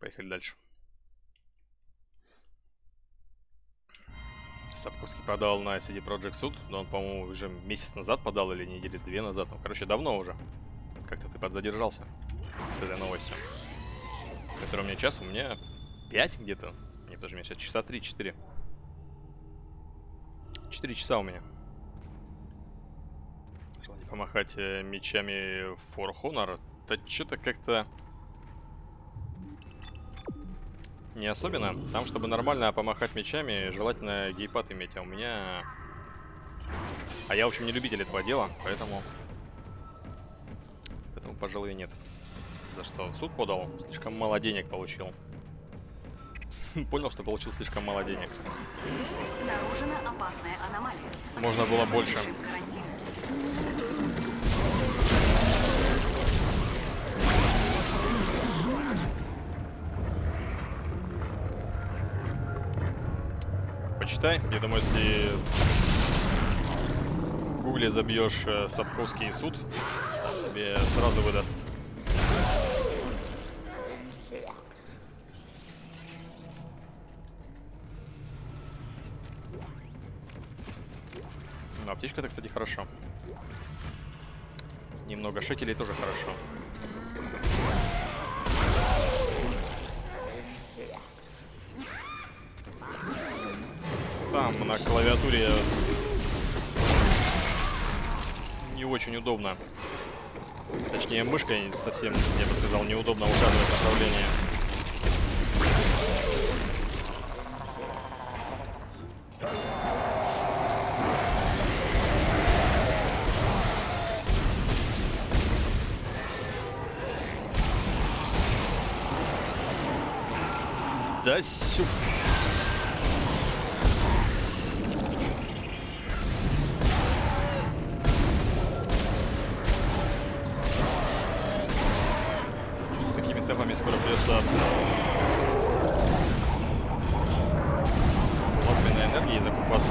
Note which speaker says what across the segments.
Speaker 1: поехали дальше. Сапковский подал на CD Projekt суд, но он, по-моему, уже месяц назад подал или недели 2 назад. Ну, короче, давно уже. Как-то ты подзадержался с этой новостью. Которая у меня час, у меня 5 где-то. Не, подожди, у меня сейчас часа 3-4. 4 часа у меня. Желание помахать мечами в For Honor. Да что-то как-то не особенно. Там, чтобы нормально помахать мечами, желательно гейпад иметь. А у меня... А я, в общем, не любитель этого дела, поэтому, пожалуй, нет. За что в суд подал? Слишком мало денег получил. Понял, что получил слишком мало денег.
Speaker 2: Обнаружена опасная аномалия.
Speaker 1: Можно было больше. Почитай. Я думаю, если в гугле забьешь Сапковский суд, тебе сразу выдаст. Ну, аптечка-то, кстати, хорошо. Немного шекелей тоже хорошо. Там на клавиатуре не очень удобно. Точнее, мышкой совсем, я бы сказал, неудобно указывать направление. Да сюк. Чувствую, такими темпами скоро придется плазменной энергией закупаться.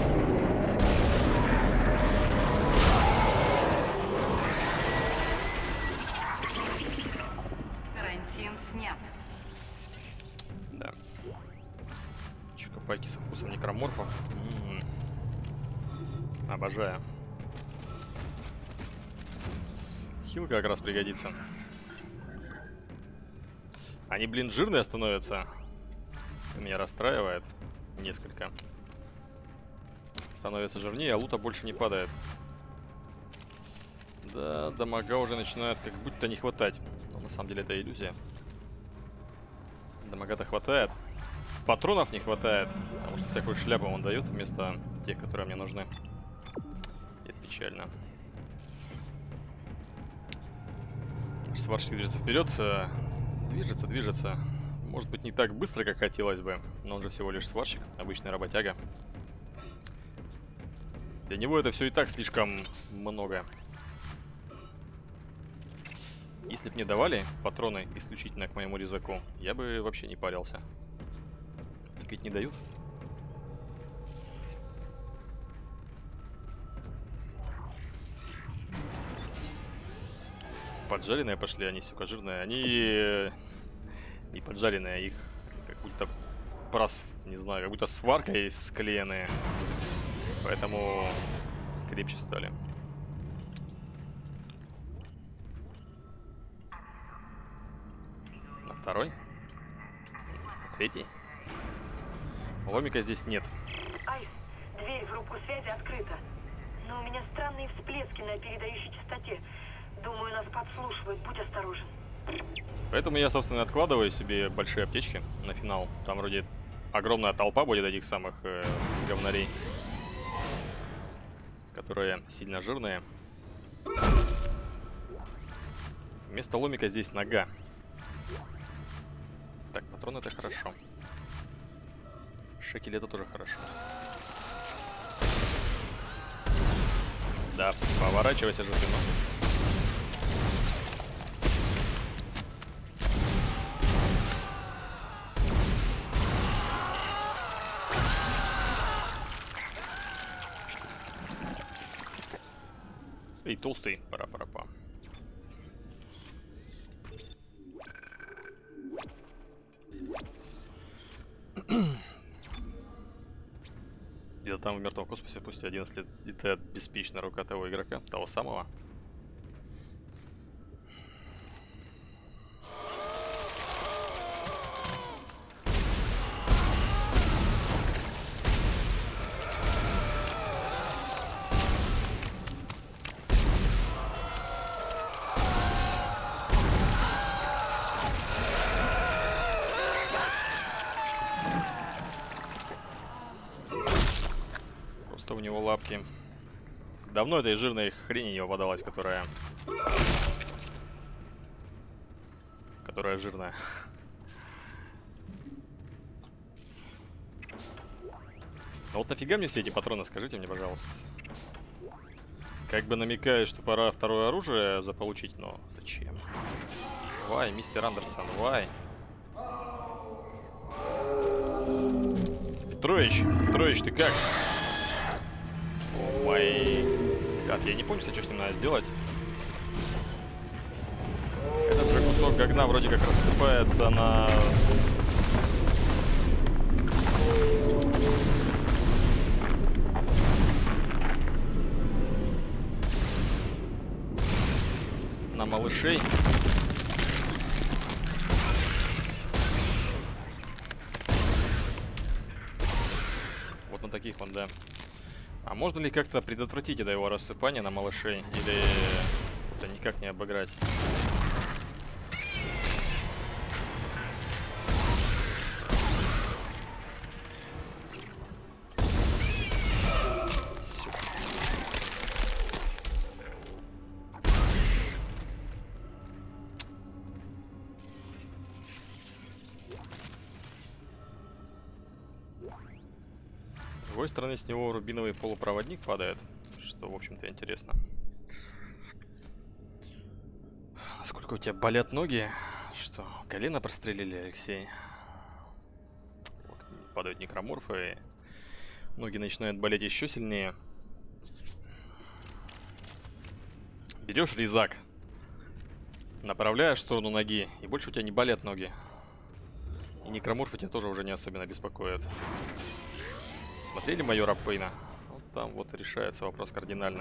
Speaker 2: Карантин снят.
Speaker 1: Да. Чукопайки со вкусом некроморфов. Обожаю. Хил как раз пригодится. Они, блин, жирные становятся. Это меня расстраивает несколько. Становится жирнее, а лута больше не падает. Да, дамага уже начинает как будто не хватать. Но на самом деле это иллюзия. Дамага-то хватает. Патронов не хватает, потому что всякую шляпу он дает вместо тех, которые мне нужны. Это печально. Сварщик движется вперед. Движется. Может быть, не так быстро, как хотелось бы, но он же всего лишь сварщик, обычный работяга. Для него это все и так слишком много. Если бы мне давали патроны исключительно к моему резаку, я бы вообще не парился. Так ведь не дают. Поджаренные пошли, они, сука, жирные. Они не поджаренные, а их как будто не знаю, как будто сваркой склеенные. Поэтому крепче стали. На второй? На третий? Ломика здесь нет.
Speaker 3: Айс, дверь в рубку связи открыта. Но у меня странные всплески на передающей частоте. Думаю, нас подслушивают. Будь осторожен.
Speaker 1: Поэтому я, собственно, откладываю себе большие аптечки на финал. Там вроде огромная толпа будет этих самых говнарей, которые сильно жирные. Вместо ломика здесь нога. Так, патроны это хорошо. Шекель это тоже хорошо. Да, поворачивайся же ты, ну. Эй, толстый, пора-пора-па. Где-то там в мертвом космосе пусть 11 лет летает беспечная рука того игрока, того самого. У него лапки. Давно этой жирной хрени не попадалась, которая жирная. А вот нафига мне все эти патроны, скажите мне, пожалуйста. Как бы намекает, что пора второе оружие заполучить, но зачем? Вай, мистер Андерсон, вай. Петрович, ты как? О май гад, я не помню, что с ним надо сделать. Этот же кусок говна вроде как рассыпается на... на малышей. Вот на таких вон, да. А можно ли как-то предотвратить это его рассыпание на малышей? Или это никак не обыграть? С другой стороны, с него рубиновый полупроводник падает, что, в общем-то, интересно. Сколько у тебя болят ноги? Что, колено прострелили, Алексей? Вот, падают некроморфы, и ноги начинают болеть еще сильнее. Берешь резак, направляешь в сторону ноги, и больше у тебя не болят ноги. И некроморфы тебя тоже уже не особенно беспокоят. Смотрели майора Пейна? Вот там вот решается вопрос кардинально.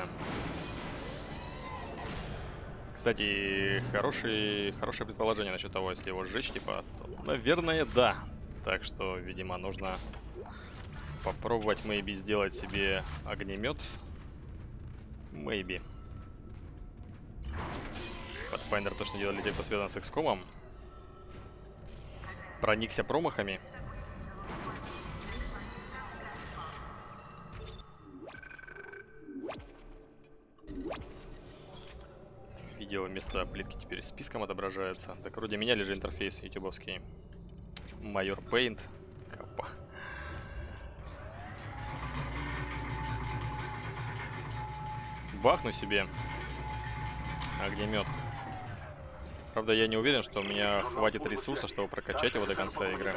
Speaker 1: Кстати, хорошее предположение насчет того, если его сжечь, типа, то, наверное, да. Так что, видимо, нужно попробовать, maybe, сделать себе огнемет. Maybe. Pathfinder то, что делали те, кто связан с XCOM. Проникся промахами. Видео вместо плитки теперь списком отображается. Так вроде меняли же интерфейс ютубовский. Майор Пейнт. Капа. Бахну себе огнемет. Правда, я не уверен, что у меня хватит ресурса, чтобы прокачать его до конца игры.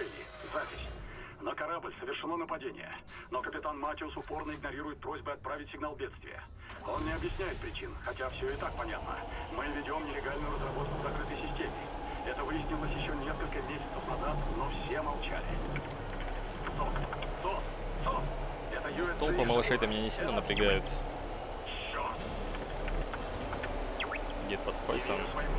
Speaker 4: На корабль совершено нападение, но капитан Матиус упорно игнорирует просьбы отправить сигнал бедствия. Он не объясняет причин, хотя все и так понятно. Мы ведем нелегальную разработку в закрытой системе. Это выяснилось еще несколько месяцев назад, но все молчали. Стоп! Это USC.
Speaker 1: Толпа малышей-то меня не сильно напрягают. Дед под спайсом.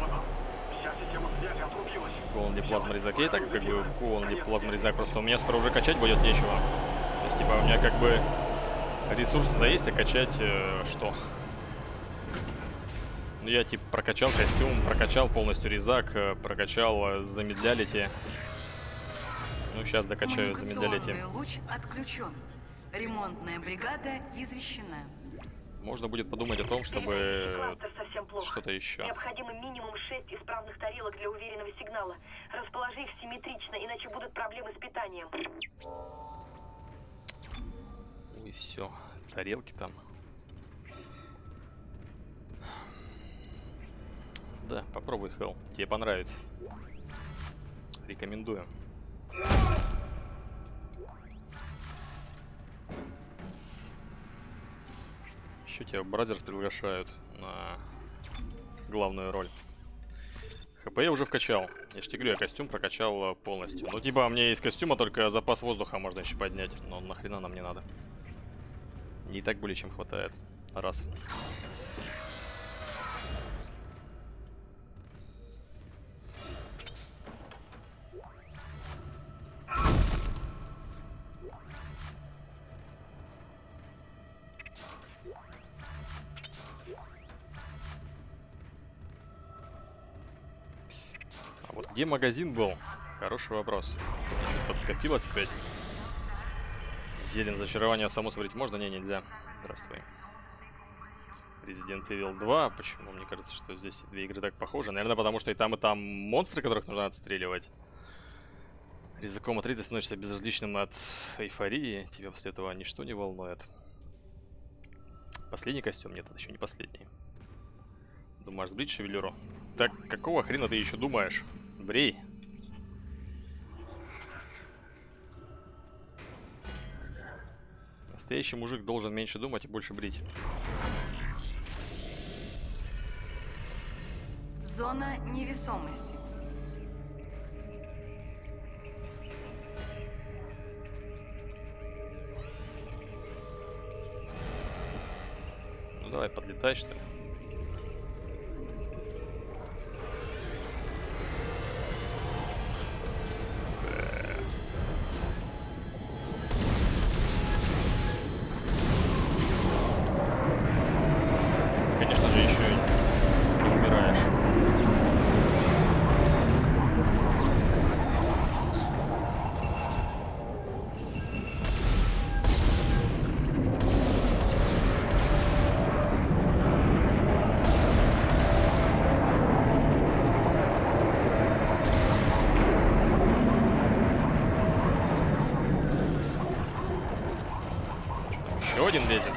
Speaker 1: Голden плазморезак. Я и так как бы Голden плазморезак, просто у меня скоро уже качать будет нечего. То есть, типа, у меня как бы ресурсы-то есть, а качать что? Ну, я, типа, прокачал костюм, прокачал полностью резак, прокачал замедлялити. Ну, сейчас докачаю замедлялити.
Speaker 2: Луч отключен. Ремонтная бригада извещена.
Speaker 1: Можно будет подумать о том, чтобы что-то еще.
Speaker 3: Необходимо минимум 6 исправных тарелок для уверенного сигнала. Расположи их симметрично, иначе будут проблемы с питанием.
Speaker 1: И все. Тарелки там. Да, попробуй, Хелл. Тебе понравится. Рекомендую. Еще тебя Бразерс приглашают на главную роль. ХП я уже вкачал. Я же тебе говорю, я костюм прокачал полностью. Ну, типа, у меня есть костюма, только запас воздуха можно еще поднять. Но нахрена нам не надо. Не и так более чем хватает. Раз. А вот где магазин был? Хороший вопрос. Чуть подскопилось опять. Зелень зачарования само сварить можно? Не, нельзя. Здравствуй. Resident Evil 2. Почему? Мне кажется, что здесь две игры так похожи. Наверное, потому что и там монстры, которых нужно отстреливать. Ризаком от ты становишься безразличным от эйфории. Тебя после этого ничто не волнует. Последний костюм? Нет, это еще не последний. Думаешь, сбрить шевелюру? Так, какого хрена ты еще думаешь? Брей. Настоящий мужик должен меньше думать и больше брить.
Speaker 2: Зона невесомости.
Speaker 1: Ну давай, подлетай, что ли. Конечно же, еще и не умираешь. Еще один лезет.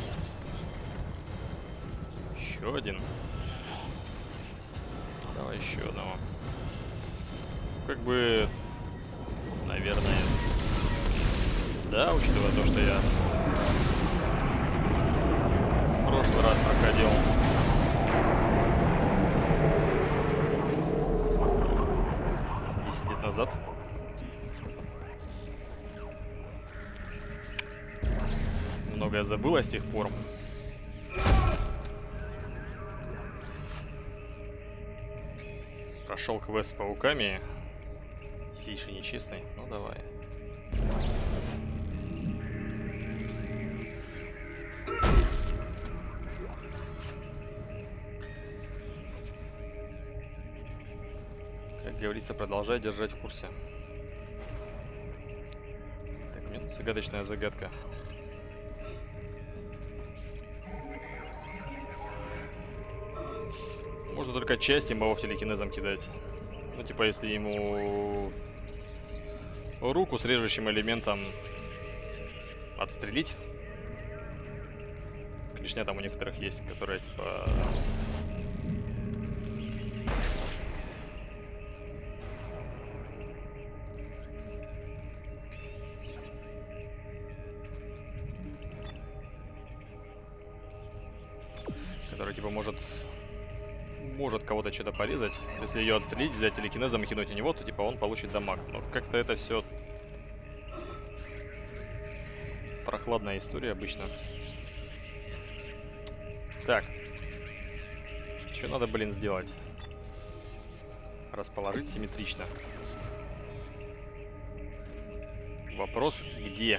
Speaker 1: Еще один. Давай еще одного. Как бы, наверное, да, учитывая то, что я в прошлый раз проходил. Лет назад. Многое забыла с тех пор. Прошел квест с пауками. Сейший нечестный. Ну давай. Как говорится, продолжай держать в курсе. Так, у меня тут загадочная загадка. Можно только часть имбовов телекинезом кидать. Ну, типа, если ему руку с режущим элементом отстрелить. Клешня там у некоторых есть, которая, типа... Которая, типа, может кого-то что-то порезать. Если ее отстрелить, взять телекинезом и кинуть у него, то типа он получит дамаг. Но как-то это все прохладная история обычно. Так. Что надо, блин, сделать? Расположить симметрично. Вопрос, где?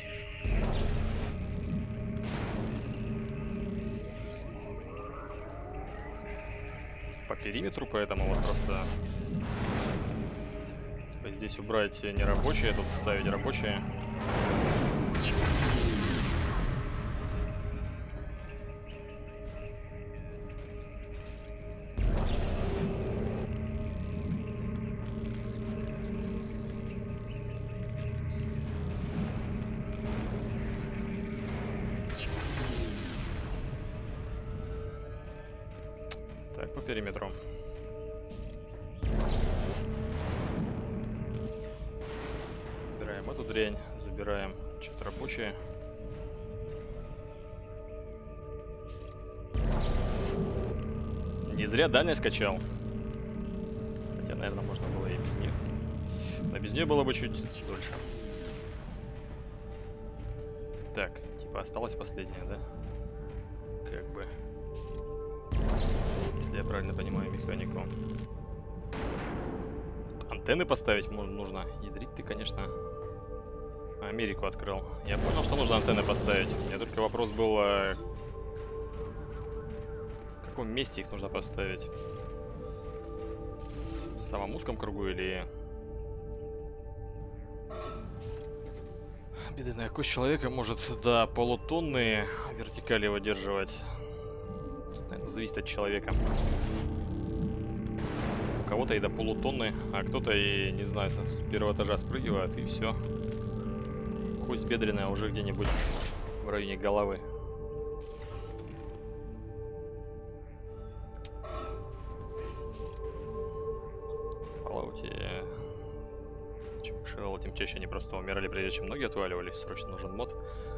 Speaker 1: По периметру, поэтому вот просто здесь убрать нерабочие, тут вставить рабочие. Так, по периметру. Забираем эту дрянь, забираем что-то рабочее. Не зря дальность скачал. Хотя, наверное, можно было и без них. Но без нее было бы чуть дольше. Так, Типа осталась последняя, да? Как бы. Если я правильно понимаю механику. Антенны поставить нужно. Ядрить ты, конечно. Америку открыл. Я понял, что нужно антенны поставить. У меня только вопрос был, в каком месте их нужно поставить? В самом узком кругу или... Бедная кость человека может до полутонны вертикали выдерживать. Это зависит от человека. У кого-то и до полутонны, а кто-то и, не знаю, с первого этажа спрыгивает, и все. Кость бедренная уже где-нибудь в районе головы. В Fallout, чем ширало, тем чаще они просто умирали, прежде чем ноги отваливались. Срочно нужен мод.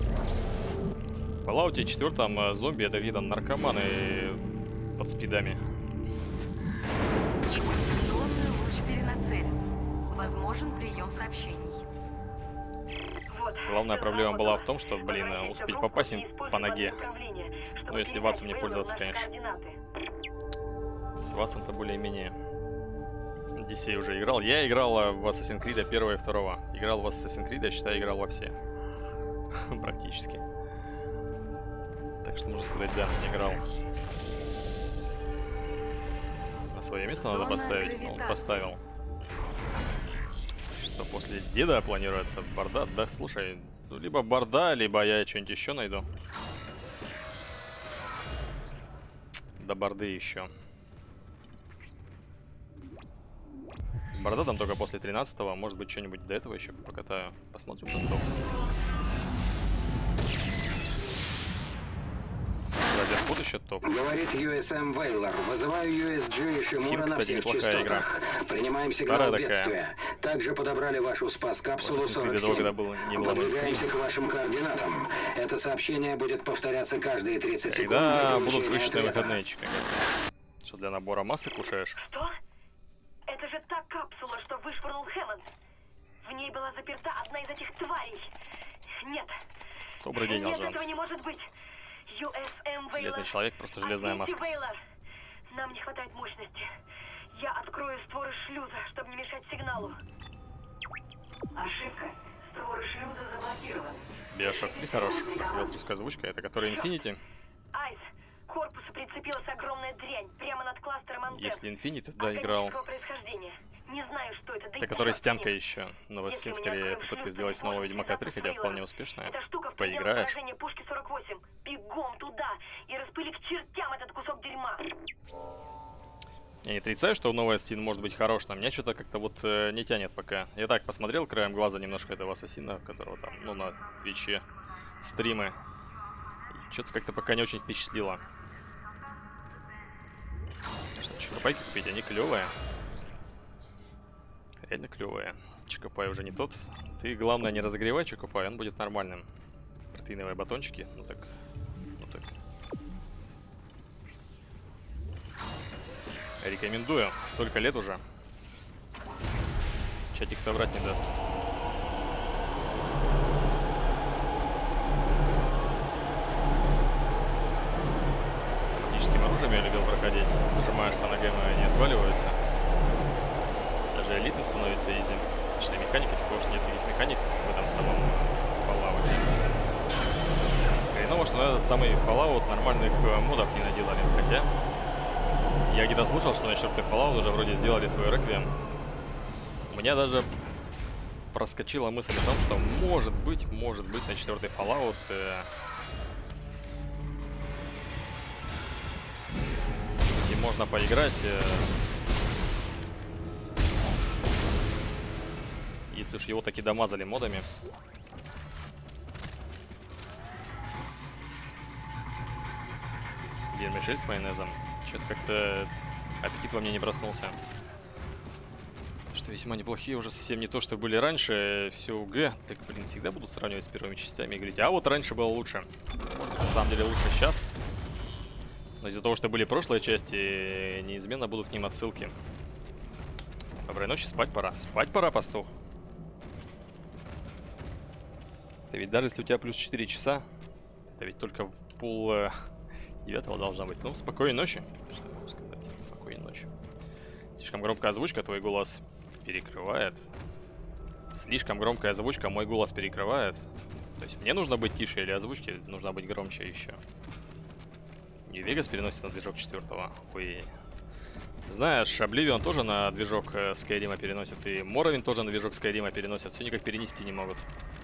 Speaker 1: В Fallout 4 зомби — это видно наркоманы под спидами.
Speaker 2: Коммуникационный луч перенацелен. Возможен прием сообщений.
Speaker 3: Вот.
Speaker 1: Главная
Speaker 3: Всё
Speaker 1: проблема была в
Speaker 3: заработало.
Speaker 1: том, что, блин,
Speaker 3: Возвращайся в
Speaker 1: успеть
Speaker 3: группу
Speaker 1: попасть
Speaker 3: и
Speaker 1: им
Speaker 3: используй
Speaker 1: по ноге.
Speaker 3: базы управления, чтобы
Speaker 1: Ну, если
Speaker 3: передать
Speaker 1: Ватсом не
Speaker 3: Вейлу
Speaker 1: пользоваться,
Speaker 3: наши
Speaker 1: конечно.
Speaker 3: координаты.
Speaker 1: С Ватсом-то более-менее. DC уже играл. Я играл в Assassin's Creed 1 и 2. Играл в Assassin's Creed, я считаю, играл во все. Практически. Так что, можно сказать, да, играл. На свое место надо
Speaker 2: Зона
Speaker 1: поставить. Он
Speaker 2: гравитации.
Speaker 1: поставил. Что после деда планируется борда? Да, слушай, ну, либо борда, либо я что-нибудь еще найду. До борды еще. Борда там только после 13-го. Может быть, что-нибудь до этого еще покатаю. Посмотрим на стоп. Разерфуд еще топ.
Speaker 5: Говорит USM Вейлор. Вызываю USG и Шимура
Speaker 1: Хим,
Speaker 5: на
Speaker 1: кстати,
Speaker 5: всех
Speaker 1: неплохая
Speaker 5: частотах. Принимаем
Speaker 1: Старая
Speaker 5: сигнал
Speaker 1: такая.
Speaker 5: бедствия. Также подобрали вашу спас-капсулу
Speaker 1: Assassin's Creed 2,
Speaker 5: 47.
Speaker 1: когда был, не было
Speaker 5: Выдвигаемся
Speaker 1: мейнстрима.
Speaker 5: к вашим координатам. Это сообщение будет повторяться каждые 30 секунд.
Speaker 1: Когда
Speaker 5: для
Speaker 1: будут
Speaker 5: получения
Speaker 1: вычетные
Speaker 5: ответа.
Speaker 1: выходные, чика? Что, для набора массы кушаешь?
Speaker 3: Что? Это же та капсула, что вышвырнул Хэммонд. В ней была заперта одна из этих тварей. Нет.
Speaker 1: Добрый день,
Speaker 3: Нет,
Speaker 1: Алжанс.
Speaker 3: этого не может быть. USM Вейлор.
Speaker 1: Железный человек, просто железная
Speaker 3: Ответьте,
Speaker 1: маска.
Speaker 3: Вейлор. Нам не хватает мощности. Я открою створы шлюза, чтобы не мешать сигналу. Ошибка. Створы шлюза заблокированы.
Speaker 1: Биошок 3 хорош. Как русская озвучка, это который Infinity.
Speaker 3: Айс, к корпусу прицепилась огромная дрянь прямо над кластером антенн.
Speaker 1: Если Infinity, да, играл.
Speaker 3: Органического происхождения. Не знаю, что это. да
Speaker 1: Это
Speaker 3: и
Speaker 1: который
Speaker 3: понятия
Speaker 1: стенка
Speaker 3: нет.
Speaker 1: еще. Но
Speaker 3: Если
Speaker 1: Васин
Speaker 3: мы не
Speaker 1: скорее
Speaker 3: откроем
Speaker 1: попытка
Speaker 3: шлюз,
Speaker 1: сделать
Speaker 3: то
Speaker 1: нового
Speaker 3: не
Speaker 1: Ведьмака 3,
Speaker 3: сможем
Speaker 1: хотя
Speaker 3: связаться с
Speaker 1: вполне
Speaker 3: Вейлором.
Speaker 1: успешная.
Speaker 3: Эта штука в пределах
Speaker 1: Поиграешь.
Speaker 3: поражения пушки 48. Бегом туда и распыли к чертям этот кусок дерьма.
Speaker 1: Я не отрицаю, что новый Ассасин может быть хорош, но меня что-то как-то вот не тянет пока. Я так посмотрел краем глаза немножко этого Ассасина, которого там, ну, на Твиче стримы. Что-то как-то пока не очень впечатлило. Что, чикопайки купить, они клевые. Реально клевые. Чикопай уже не тот. Ты, главное, не разогревай чикопай, он будет нормальным. Протеиновые батончики, ну так, ну так. Рекомендую. Столько лет уже. Чатик соврать не даст. Магическим оружием я любил проходить. Зажимаешь по ногам, и они отваливаются. Даже элитным становится изи. Личной механики, потому что нет никаких механик в этом самом Fallout. Хреново, что на этот самый Fallout нормальных модов не наделали. Хотя я где-то слышал, что на 4-й Fallout уже вроде сделали свой реквием. У меня даже проскочила мысль о том, что может быть на 4-й Fallout и можно поиграть, если уж его таки домазали модами. Вермишель с майонезом. Что-то как-то аппетит во мне не проснулся. Что весьма неплохие, уже совсем не то, что были раньше. Все УГ. Так, блин, всегда будут сравнивать с первыми частями и говорить, а вот раньше было лучше. На самом деле лучше сейчас. Но из-за того, что были прошлые части, неизменно будут к ним отсылки. Доброй ночи, спать пора. Спать пора, пастух. Ты ведь даже если у тебя плюс 4 часа, Это ведь только в пол 9 должна быть. Ну, спокойной ночи. Что я могу сказать? Спокойной ночи. Слишком громкая озвучка, твой голос перекрывает. Слишком громкая озвучка, мой голос перекрывает. То есть мне нужно быть тише или озвучке нужно быть громче еще? New Vegas переносит на движок 4-го. Ой. Знаешь, Oblivion тоже на движок Skyrim переносит. И Morrowind тоже на движок Skyrim переносят. Все никак перенести не могут.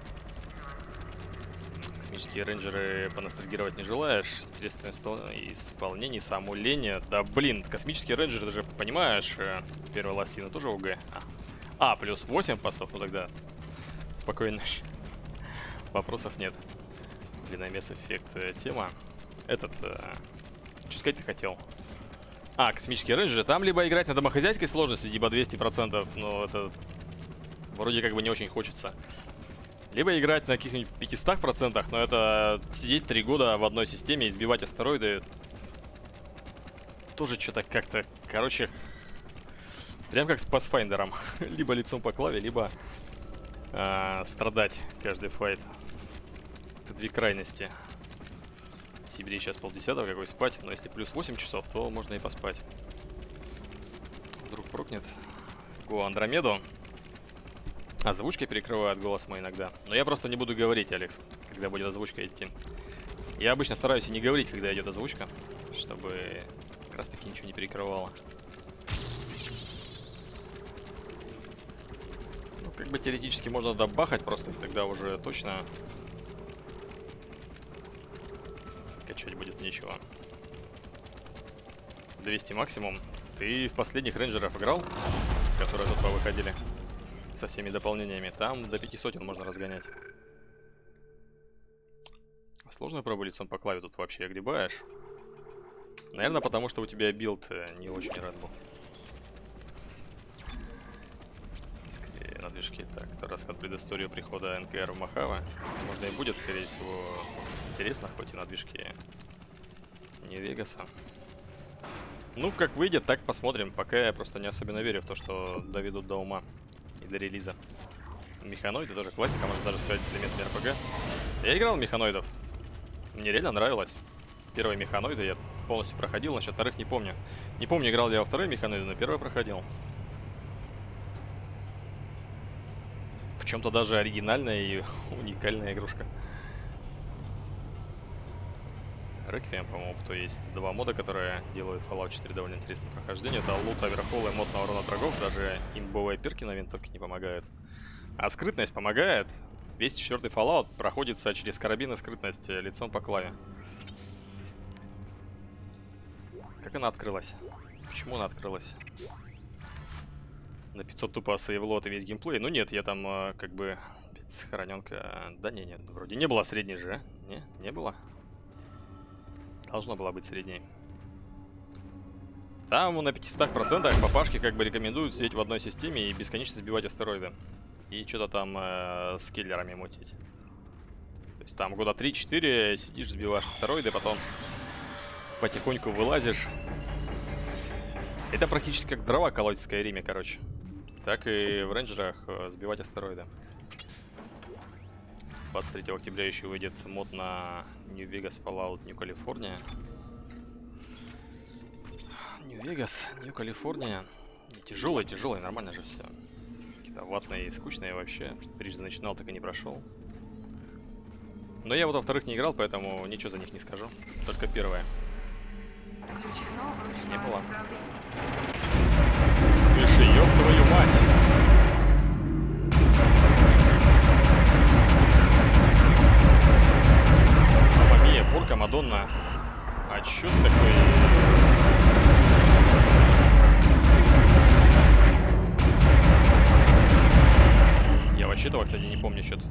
Speaker 1: Космические рейнджеры поностальгировать не желаешь? Интересное исполнение, самоуление. Да блин, космические рейнджеры, ты же понимаешь, первая ластина тоже ОГ. Плюс 8 постов, ну тогда спокойно. Вопросов нет. Длинномес эффект тема. Что сказать ты хотел? Космические рейнджеры. Там либо играть на домохозяйской сложности, либо 200%, но это вроде как бы не очень хочется. Либо играть на каких-нибудь 500%, но это сидеть 3 года в одной системе и сбивать астероиды. Тоже что-то как-то, короче, прям как с Pathfinder'ом. Либо лицом по клаве, либо страдать каждый файт. Это две крайности. В Сибири сейчас 9:30, какой спать. Но если плюс 8 часов, то можно и поспать. Вдруг прокнет. Го Андромеду. Озвучка перекрывает голос мой иногда. Но я просто не буду говорить, Алекс, когда будет озвучка идти. Я обычно стараюсь и не говорить, когда идет озвучка, чтобы как раз таки ничего не перекрывало. Ну, как бы теоретически можно добахать, просто тогда уже точно качать будет нечего. 200 максимум. Ты в последних рейнджеров играл, которые тут повыходили? Со всеми дополнениями. Там до 500 можно разгонять. Сложно пробовать лицом по клаве тут вообще огребаешь. Наверное, потому что у тебя билд не очень рад был. Скорее на движке. Так, рассказ предысторию прихода НКР в Мохаве. Можно и будет, скорее всего, интересно, хоть и на движке New Vegas'а. Ну, как выйдет, так посмотрим. Пока я просто не особенно верю в то, что доведут до ума. До релиза. Механоиды тоже классика, можно даже сказать, с элементами РПГ. Я играл в механоидов. Мне реально нравилось. Первые механоиды я полностью проходил, насчет вторых не помню. Не помню, играл ли я во вторые механоиды, но первый проходил. В чем-то даже оригинальная и уникальная игрушка. Requiem, по-моему, то есть два мода, которые делают Fallout 4 довольно интересным прохождением. Это лут, оверхолл и мод на урон от врагов. Даже имбовые перки на винтовке не помогают. А скрытность помогает. Весь 4-й Fallout проходится через карабин и скрытность лицом по клаве. Как она открылась? Почему она открылась? На 500 тупо сейвлот и весь геймплей. Ну нет, я там как бы сохраненка. Да не, нет, вроде не было средней же. Не было. Должно было быть средней. Там на 500% папашки как бы рекомендуют сидеть в одной системе и бесконечно сбивать астероиды. И что-то там с киллерами мутить. То есть там года 3-4 сидишь, сбиваешь астероиды, потом потихоньку вылазишь. Это практически как дрова колоть в Скайриме, короче. Так и в рейнджерах сбивать астероиды. 23 октября еще выйдет мод на New Vegas, Fallout, New California. New Vegas, New California. Тяжелый, нормально же все. Какие-то ватные и скучные вообще. Трижды начинал, так и не прошел. Но я вот во вторых не играл, поэтому ничего за них не скажу. Только первое.
Speaker 2: Включено ручное
Speaker 1: Не было.
Speaker 2: управление.
Speaker 1: Пиши, ёб твою мать! Порка, Мадонна. А чё ты такой? Я вообще этого, кстати, не помню что-то.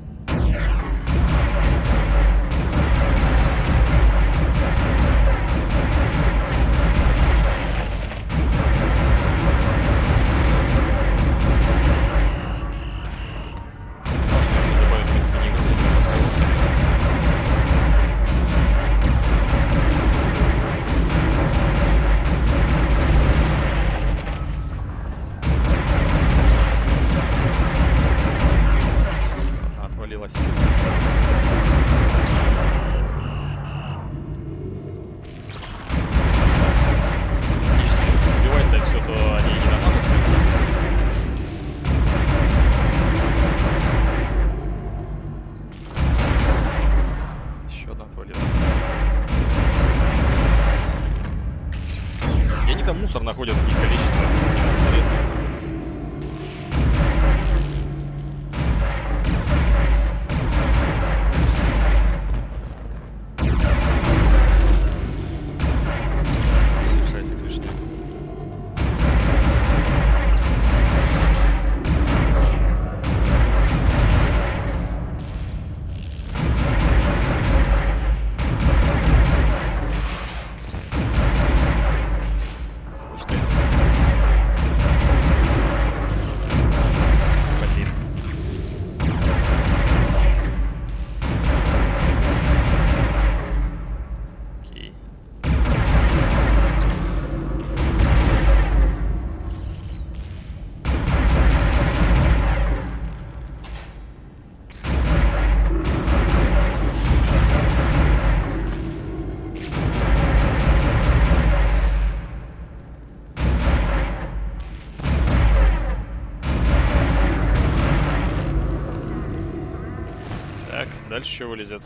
Speaker 1: Дальше что вылезет?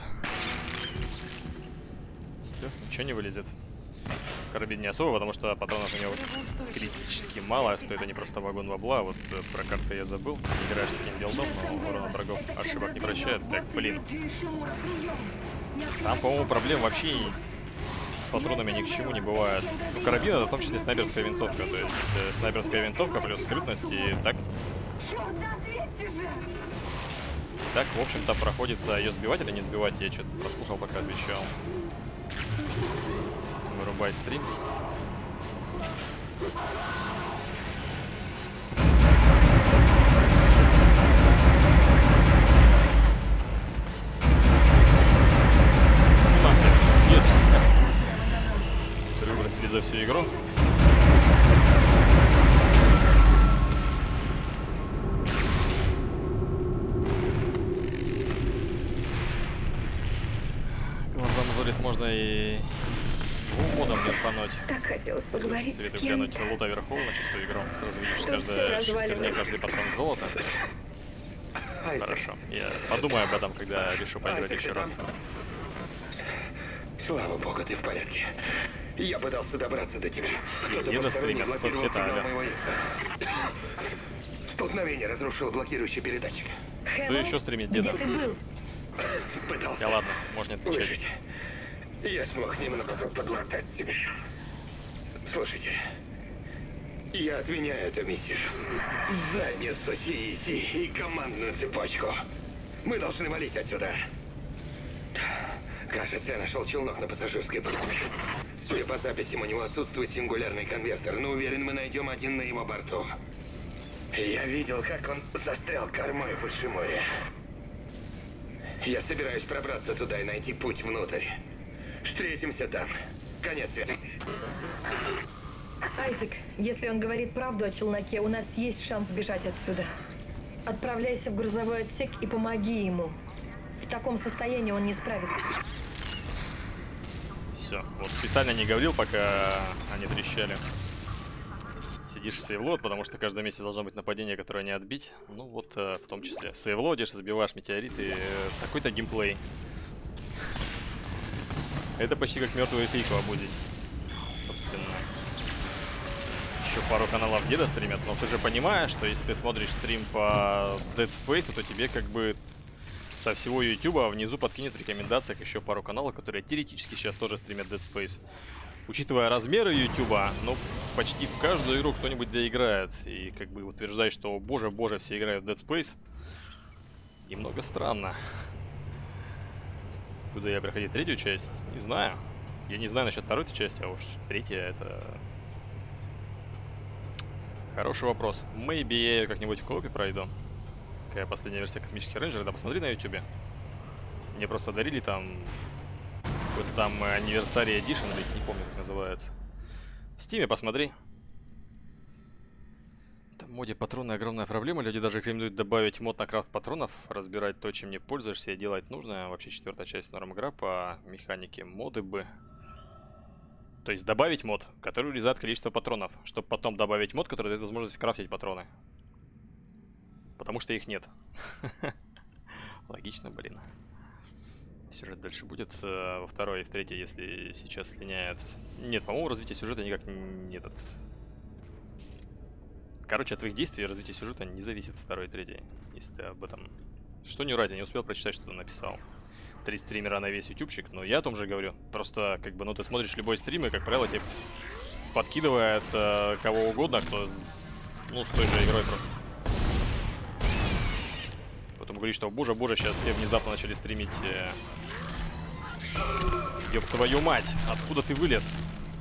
Speaker 1: Все, ничего не вылезет. Карабин не особо, потому что патронов у него критически мало. Стоит они просто вагон бабла. Вот про карты я забыл. Не играешь с таким билдом, но урон от врагов ошибок не прощает. Так, блин. Там, по-моему, проблем вообще с патронами ни к чему не бывает. У карабина это в том числе снайперская винтовка. То есть снайперская винтовка плюс скрытность и так... Так, в общем-то, проходится ее сбивать или не сбивать. Я что-то прослушал, пока отвечал. Вырубай стрим. Нахер, нет. Ты выбросили за всю игру. Глаза мозолит можно и модом нерфануть.
Speaker 6: Так хотелось поговорить.
Speaker 1: Советую глянуть лута верху на чистую игру. Сразу видишь каждая шестерня, каждый патрон золота. Хорошо. Я подумаю об этом, когда решу поиграть еще раз.
Speaker 7: Слава богу, ты в порядке. Я пытался добраться до тебя.
Speaker 1: Все деда стримят, кто все это, аля.
Speaker 7: Столкновение разрушило блокирующий передатчик.
Speaker 1: Кто еще стримит деда?
Speaker 7: Пытался.
Speaker 1: Да ладно, можно отвечать.
Speaker 7: Выжить. Я смог немного подлатать себя. Слушайте, я отменяю эту миссию. Задницу CEC и командную цепочку. Мы должны валить отсюда. Кажется, я нашел челнок на пассажирской палубе. Судя по записям, у него отсутствует сингулярный конвертер, но уверен, мы найдем один на его борту. Я видел, как он застрял кормой в Ишиморе. Я собираюсь пробраться туда и найти путь внутрь. Встретимся там. Конец связи.
Speaker 6: Айзек, если он говорит правду о челноке, у нас есть шанс сбежать отсюда. Отправляйся в грузовой отсек и помоги ему. В таком состоянии он не справится.
Speaker 1: Все. Вот специально не говорил, пока они трещали. Сидишь в сейвлот, потому что каждый месяц должно быть нападение, которое не отбить. Ну вот, в том числе. Сейвлодишь, забиваешь метеориты. Такой-то геймплей. Это почти как мертвую фейку обузить. Собственно. Еще пару каналов деда стримят, но ты же понимаешь, что если ты смотришь стрим по Dead Space, то тебе как бы со всего YouTube внизу подкинет в рекомендациях еще пару каналов, которые теоретически сейчас тоже стримят Dead Space. Учитывая размеры YouTube, ну, почти в каждую игру кто-нибудь доиграет. И как бы утверждать, что боже, все играют в Dead Space, немного странно. Буду я проходить третью часть? Не знаю. Я не знаю насчет второй части, а уж третья это... Хороший вопрос. Maybe я ее как-нибудь в коопе пройду. Какая последняя версия Космических Рейнджеров? Да, посмотри на ютубе. Мне просто дарили там... Какой-то там Anniversary Edition, или не помню, как называется. В Стиме посмотри. В моде патроны огромная проблема. Люди даже рекомендуют добавить мод на крафт патронов, разбирать то, чем не пользуешься, и делать нужное. Вообще 4-я часть норм игра по механике моды бы. То есть добавить мод, который урезает количество патронов, чтобы потом добавить мод, который дает возможность крафтить патроны. Потому что их нет. Логично, блин. Сюжет дальше будет во второй и в третьей, если сейчас слиняет. Нет, по-моему, развитие сюжета никак не этот... Короче, от твоих действий развитие сюжета не зависит второй и третьей, если ты об этом... Что не ради, не успел прочитать, что ты написал. 3 стримера на весь ютубчик, но я о том же говорю. Просто, как бы, ну, ты смотришь любой стрим, и, как правило, тебе подкидывает кого угодно, кто, ну, с той же игрой просто. Потом говорит, что, боже, сейчас все внезапно начали стримить. Ёб твою мать, откуда ты вылез?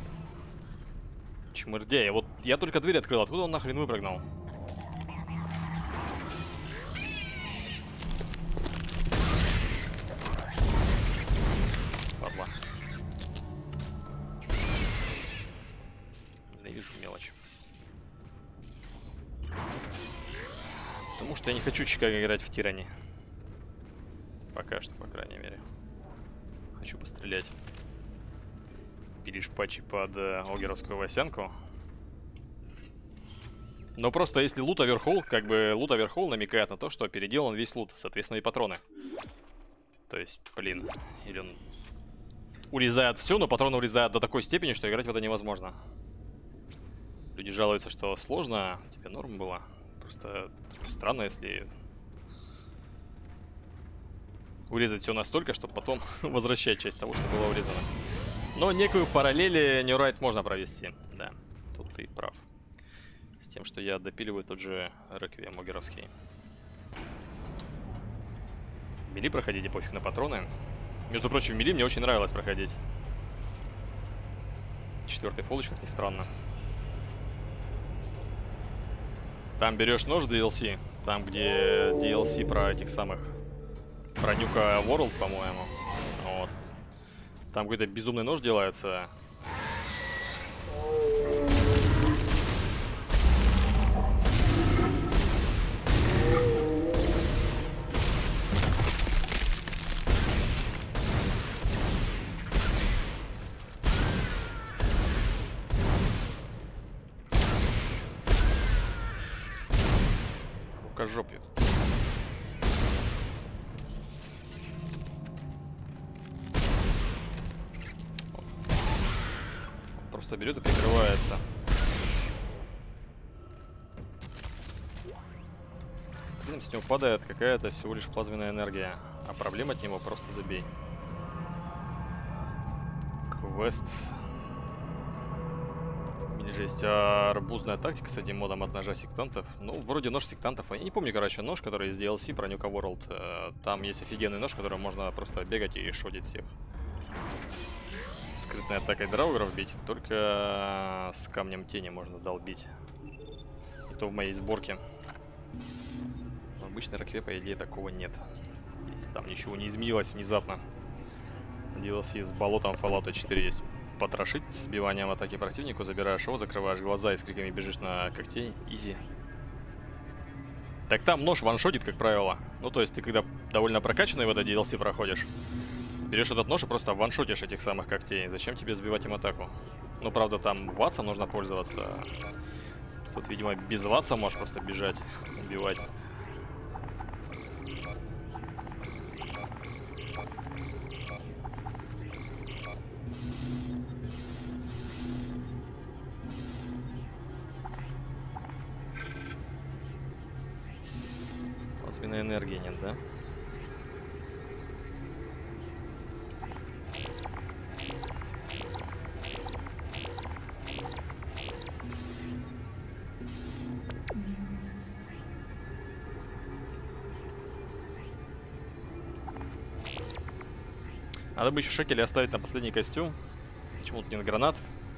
Speaker 1: Чмырдяй, вот я только дверь открыл, откуда он нахрен выпрыгнул? Падла. Ненавижу мелочь. Потому что я не хочу Чикаго играть в Тирани. Пока что, по крайней мере. Хочу пострелять. Пилишь патчи под огеровскую Васянку. Но просто если лут оверхол, как бы лут оверхол намекает на то, что переделан весь лут, соответственно и патроны. То есть, блин, или он урезает все, но патроны урезает до такой степени, что играть в это невозможно. Люди жалуются, что сложно, тебе норм было. Просто странно, если урезать все настолько, чтобы потом возвращать часть того, что было урезано. Но некую параллель New Right можно провести. Да, тут ты прав. С тем, что я допиливаю тот же Реквием Огеровский. Мили проходите, пофиг на патроны. Между прочим, Мили мне очень нравилось проходить. 4-й фоллоч, как ни странно. Там берешь нож DLC, там где DLC про этих самых, про Nuka World, по-моему. Вот. Там какой-то безумный нож делается. Рукожопью. Просто берет и прикрывается. Блин, с него падает какая-то всего лишь плазменная энергия. А проблем от него просто забей. Квест. Или же есть арбузная тактика с этим модом от ножа сектантов. Ну, вроде нож сектантов. Я не помню, короче, нож, который из DLC про Nuka World. Там есть офигенный нож, которым можно просто бегать и шотить всех. Скрытной атакой драугеров бить, только с камнем тени можно долбить. И то в моей сборке. В обычной ракве, по идее, такого нет. Если там ничего не изменилось внезапно. DLC с болотом Fallout 4 есть. Потрошить с сбиванием атаки противнику, забираешь его, закрываешь глаза и с криками бежишь на когтей. Изи. Так там нож ваншотит, как правило. Ну, то есть ты когда довольно прокачанный в это DLC проходишь, берешь этот нож и просто ваншотишь этих самых когтей. Зачем тебе сбивать им атаку? Ну, правда, там ватсом нужно пользоваться. Тут, видимо, без ватса можешь просто бежать, убивать. Плазменной энергии нет, да? Надо бы еще шекели оставить на последний костюм. Почему тут нет гранат?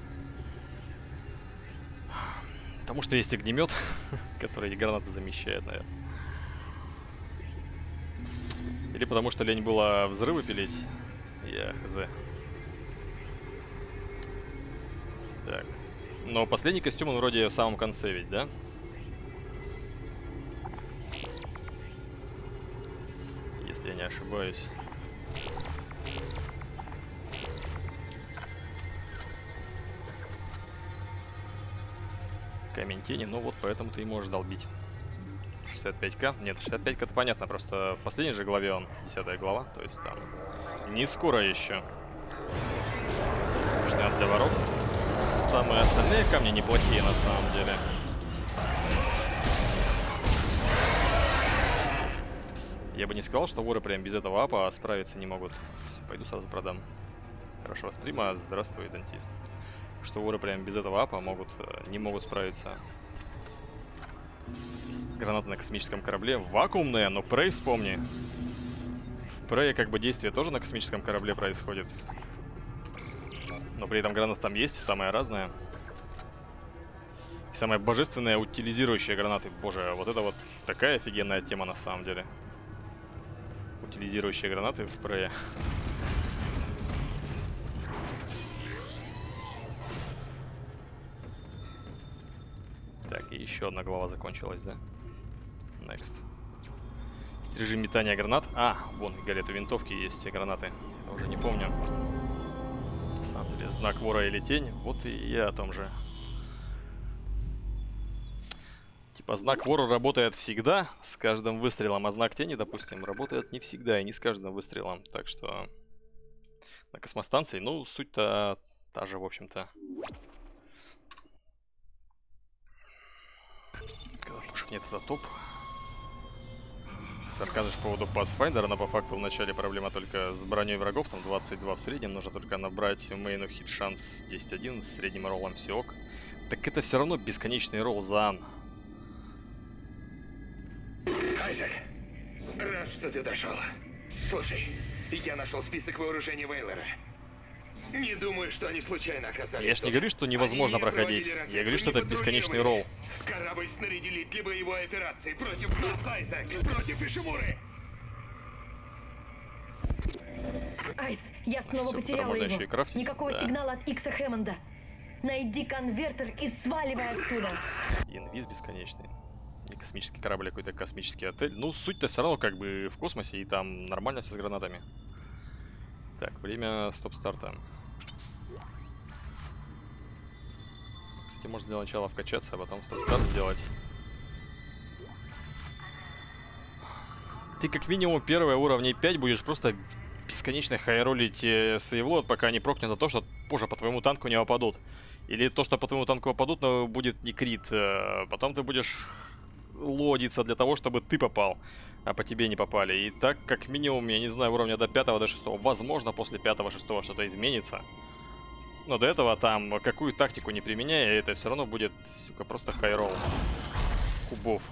Speaker 1: Потому что есть огнемет, который эти гранаты замещает, наверное. Или потому что лень было взрывы пилить. Я хз. Так. Но последний костюм он вроде в самом конце ведь, да? Если я не ошибаюсь. Камень тени, ну вот поэтому ты и можешь долбить. 65к? Нет, 65к это понятно, просто в последней же главе он, 10 глава, то есть там не скоро еще. Нужно для воров. Там и остальные камни неплохие на самом деле. Я бы не сказал, что воры прям без этого апа справиться не могут. Пойду сразу продам. Хорошего стрима, здравствуй, дантист. Что воры прям без этого апа не могут справиться. Гранаты на космическом корабле. Вакуумные, но Prey вспомни. В Prey как бы действие тоже на космическом корабле происходит. Но при этом гранаты там есть, самые разные. И самые божественные утилизирующие гранаты. Боже, вот это вот такая офигенная тема на самом деле. Утилизирующие гранаты в Prey. Так, и еще одна глава закончилась, да? Next. Режим метания гранат. А, вон, галеты винтовки есть, гранаты. Я уже не помню. На самом деле, знак вора или тень. Вот и я о том же. Типа знак вора работает всегда с каждым выстрелом, а знак тени, допустим, работает не всегда и не с каждым выстрелом. Так что на космостанции, ну, суть-то та же, в общем-то. Когда пушек нет, это топ. Сарказм по поводу Pathfinder, но по факту в начале проблема только с броней врагов, там 22 в среднем, нужно только набрать в мейну хит шанс 10-1, с средним роллом все ок. Так это все равно бесконечный ролл за ан.
Speaker 7: Айзек, рад, что ты дошел. Слушай, я нашел список вооружений Вейлора. Не думаю, что они случайно оказались.
Speaker 1: Я ж не говорю, что невозможно проходить. Я говорю, что это бесконечный ролл.
Speaker 7: Корабль снарядили для боевой операции против нас, Айзек, против Ишимуры.
Speaker 6: Айс, я снова
Speaker 1: Всё,
Speaker 6: потеряла
Speaker 1: можно
Speaker 6: его.
Speaker 1: еще и крафтить,
Speaker 6: Никакого
Speaker 1: да.
Speaker 6: сигнала от Икса Хэммонда. Найди конвертер и сваливай отсюда.
Speaker 1: Инвиз бесконечный. Не космический корабль, а какой-то космический отель. Ну, суть-то все равно как бы в космосе, и там нормально все с гранатами. Так, время стоп-старта. Кстати, можно для начала вкачаться, а потом стоп-старт сделать. Ты как минимум первые уровней 5 будешь просто бесконечно хайролить сейвлот, пока не прокнет на то, что позже по твоему танку не попадут. Или то, что по твоему танку попадут, но будет не крит. Потом ты будешь лодиться для того, чтобы ты попал, а по тебе не попали. И так, как минимум, я не знаю, уровня до 5-го, до 6-го. Возможно, после 5-го, 6-го что-то изменится. Но до этого там, какую тактику не применяя, это все равно будет, сука, просто хайролл кубов.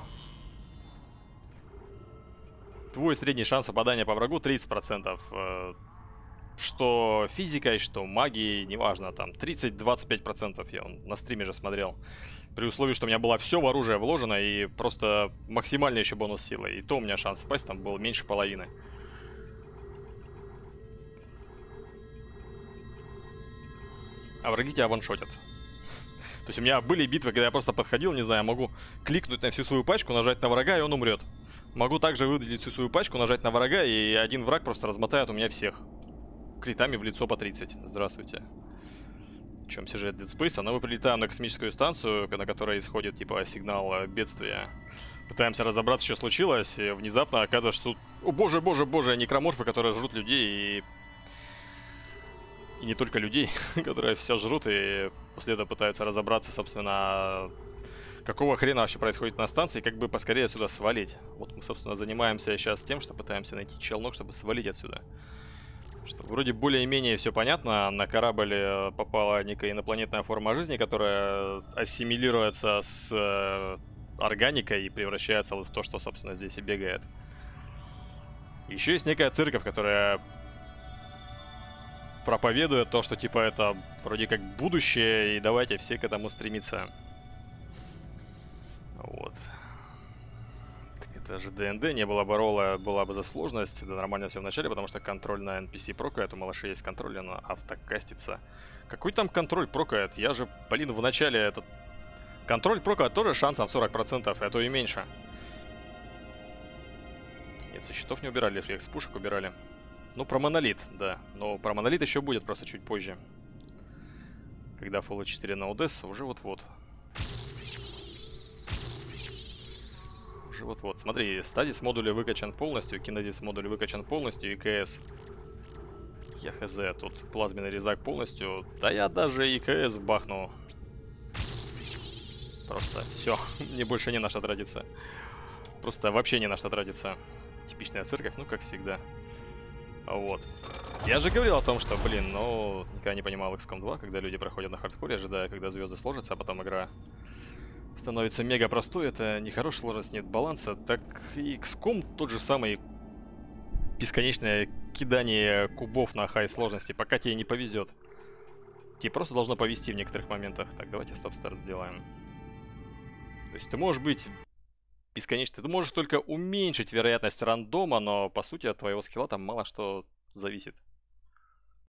Speaker 1: Твой средний шанс попадания по врагу 30%. Что физикой, что магией, неважно, там 30-25%. Я на стриме же смотрел. При условии, что у меня было все в оружие вложено и просто максимальный еще бонус силы. И то у меня шанс попасть там был меньше половины. А враги тебя ваншотят. То есть у меня были битвы, когда я просто подходил, не знаю, могу кликнуть на всю свою пачку, нажать на врага, и он умрет. Могу также выделить всю свою пачку, нажать на врага, и один враг просто размотает у меня всех. Критами в лицо по 30. Здравствуйте. Чем сюжет Dead Space? Но мы прилетаем на космическую станцию, на которой исходит типа сигнал бедствия. Пытаемся разобраться, что случилось, и внезапно оказывается, что тут... О боже, боже, боже, некроморфы, которые жрут людей, и не только людей, которые все жрут, и после этого пытаются разобраться, собственно, какого хрена вообще происходит на станции, и как бы поскорее отсюда свалить. Вот мы, собственно, занимаемся сейчас тем, что пытаемся найти челнок, чтобы свалить отсюда. Что вроде более-менее все понятно. На корабль попала некая инопланетная форма жизни, которая ассимилируется с органикой и превращается в то, что, собственно, здесь и бегает. Еще есть некая церковь, которая проповедует то, что типа это вроде как будущее, и давайте все к этому стремиться. Вот. Это же ДНД, не было бы ролла, была бы за сложность. Да нормально все в начале, потому что контроль на NPC прокает. У малышей есть контроль, но автокастится. Какой там контроль прокает? Я же, блин, в начале этот... Контроль прокает тоже шансом 40%, а то и меньше. Нет, со счетов не убирали, рефлекс пушек убирали. Ну, про монолит, да. Но про монолит еще будет, просто чуть позже. Когда Fallout 4 на ODS, уже вот-вот. Вот-вот. Смотри, стадис модуля выкачан полностью, кинезис модуль выкачан полностью, и КС. Я хз, тут плазменный резак полностью. Да я даже и КС бахну. Просто все, мне больше не на что тратиться. Просто вообще не на что тратиться. Типичная церковь, ну как всегда. Вот. Я же говорил о том, что, блин, ну, никогда не понимал XCOM 2, когда люди проходят на хардкоре, ожидая, когда звезды сложатся, а потом игра становится мега простой, это нехорошая сложность, нет баланса. Так и XCOM тот же самый бесконечное кидание кубов на хай сложности, пока тебе не повезет. Тебе просто должно повезти в некоторых моментах. Так, давайте стоп-старт сделаем. То есть ты можешь быть бесконечно, ты можешь только уменьшить вероятность рандома, но по сути от твоего скилла там мало что зависит.